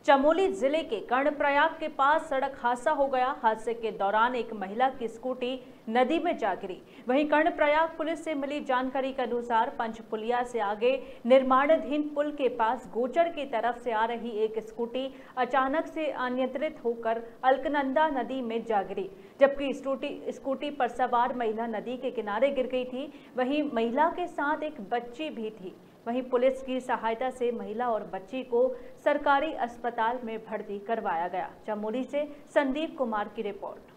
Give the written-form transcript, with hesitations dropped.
चमोली जिले के कर्णप्रयाग के पास सड़क हादसा हो गया। हादसे के दौरान एक महिला की स्कूटी नदी में जा गिरी। वहीं कर्णप्रयाग पुलिस से मिली जानकारी के अनुसार पंचपुलिया से आगे निर्माणाधीन पुल के पास गोचर की तरफ से आ रही एक स्कूटी अचानक से अनियंत्रित होकर अलकनंदा नदी में जा गिरी, जबकि स्कूटी पर सवार महिला नदी के किनारे गिर गई थी। वहीं महिला के साथ एक बच्ची भी थी। वहीं पुलिस की सहायता से महिला और बच्ची को सरकारी अस्पताल में भर्ती करवाया गया। चमोली से संदीप कुमार की रिपोर्ट।